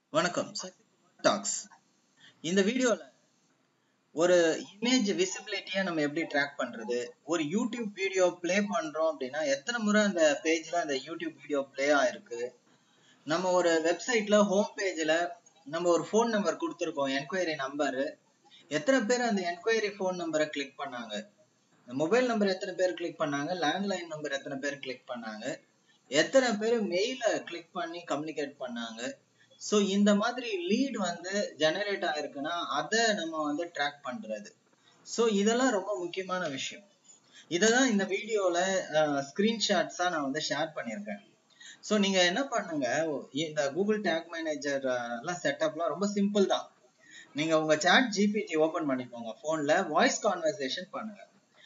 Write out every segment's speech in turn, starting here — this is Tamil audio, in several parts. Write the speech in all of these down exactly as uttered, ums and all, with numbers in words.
வணக்கம் டாக்ஸ். இந்த வீடியோல ஒரு இமேஜ் விசிபிலிட்டியை நம்ம எப்படி ட்ராக் பண்றது, ஒரு யூடியூப் வீடியோ பிளே பண்றோம் அப்படின்னா எத்தனை முறை அந்த பேஜ்ல அந்த யூடியூப் வீடியோ பிளே ஆயிருக்கு, நம்ம ஒரு வெப்சைட்ல ஹோம் பேஜ்ல நம்ம ஒரு ஃபோன் நம்பர் கொடுத்துருக்கோம், என்கொயரி நம்பர், எத்தனை பேர் அந்த என்கொயரி ஃபோன் நம்பரை கிளிக் பண்ணாங்க, மொபைல் நம்பர் எத்தனை பேர் கிளிக் பண்ணாங்க, லேண்ட்லைன் நம்பர் எத்தனை பேர் கிளிக் பண்ணாங்க, எத்தனை பேர் மெயில கிளிக் பண்ணி கம்யூனிகேட் பண்ணாங்க. ஸோ இந்த மாதிரி லீட் வந்து ஜெனரேட் ஆயிருக்குன்னா அதை நம்ம வந்து ட்ராக் பண்றது. ஸோ இதெல்லாம் ரொம்ப முக்கியமான விஷயம். இததான் இந்த வீடியோல ஸ்கிரீன்ஷாட்ஸா நான் வந்து ஷேர் பண்ணியிருக்கேன். ஸோ நீங்க என்ன பண்ணுங்க, இந்த கூகுள் டேக் மேனேஜர் எல்லாம் செட்டப்லாம் ரொம்ப சிம்பிள் தான். நீங்க உங்க சாட் ஜிபிடி ஓபன் பண்ணிக்கோங்க, போன்ல வாய்ஸ் கான்வர்சேஷன் பண்ணுங்க.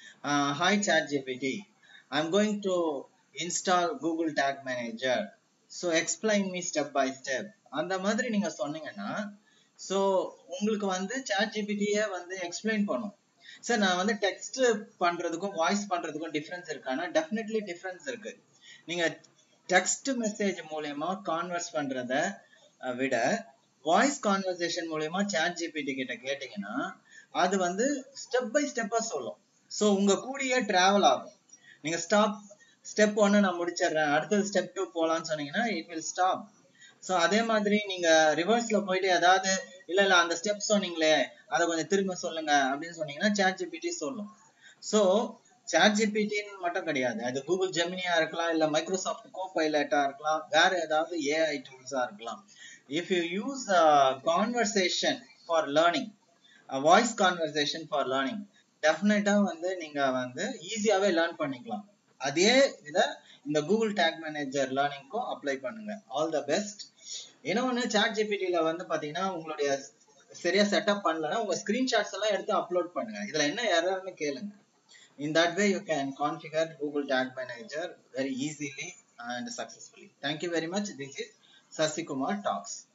Hi chat GPT, I'm going to install Google tag manager, so explain me step by step. அந்த மாதிரி நீங்க சொன்னீங்கன்னா ஸோ உங்களுக்கு வந்து சாட் ஜிபிடியே வந்து எக்ஸ்பிளைன் பண்ணும். சார் நான் வந்து டெக்ஸ்ட் பண்றதுக்கும் வாய்ஸ் பண்றதுக்கும் டிஃபரன்ஸ் இருக்கானா? டெஃபினெட்லி டிஃபரன்ஸ் இருக்கு. நீங்க டெக்ஸ்ட் மெசேஜ் மூலயமா கான்வர்ஸ் பண்றத விட வாய்ஸ் கான்வர்சேஷன் மூலயமா சாட் ஜிபிடி கிட்ட கேட்டீங்கன்னா அது வந்து ஸ்டெப் பை ஸ்டெப்பா சொல்லும். ஸோ உங்க கூடயே டிராவல் ஆகும். நீங்க ஸ்டாப் ஸ்டெப் ஒன்னு நான் முடிச்சிடுறேன், அடுத்தது ஸ்டெப் டூ போலான்னு சொன்னீங்கன்னா இட் வில் ஸ்டாப். ஸோ அதே மாதிரி நீங்க ரிவர்ஸ்ல போயிட்டு ஏதாவது இல்ல இல்ல அந்த ஸ்டெப் சொன்னீங்களே அதை கொஞ்சம் திரும்ப சொல்லுங்க அப்படின்னு சொன்னீங்கன்னா சாட் ஜிபிடி சொல்லும். ஸோ சாட் ஜிபிடின்னு மட்டும் கிடையாது, அது கூகுள் ஜெமினியா இருக்கலாம், இல்ல மைக்ரோசாஃப்ட் கோ பைலட்டா இருக்கலாம், வேற ஏதாவது ஏஐ டூல்ஸா இருக்கலாம். If you use conversation for learning, voice conversation for learning, டெஃபினட்டா வந்து நீங்க வந்து ஈஸியாவே லேர்ன் பண்ணிக்கலாம். அதே இதை இந்த கூகுள் டேக் மேனேஜர் லேர்னிங்க்கும் அப்ளை பண்ணுங்க. All the best. இன்னொன்னு, சாட் ஜிபிடில வந்து பாத்தீங்கன்னா உங்களுடைய சரியா செட்டப் பண்ணலன்னா உங்க ஸ்கிரீன்ஷாட்ஸ் எல்லாம் எடுத்து அப்லோட் பண்ணுங்க. இதுல என்ன எரர்னு கேளுங்க. In that way you can configure Google Tag Manager very easily and successfully. Thank you very much. This is Sasikumar Talks.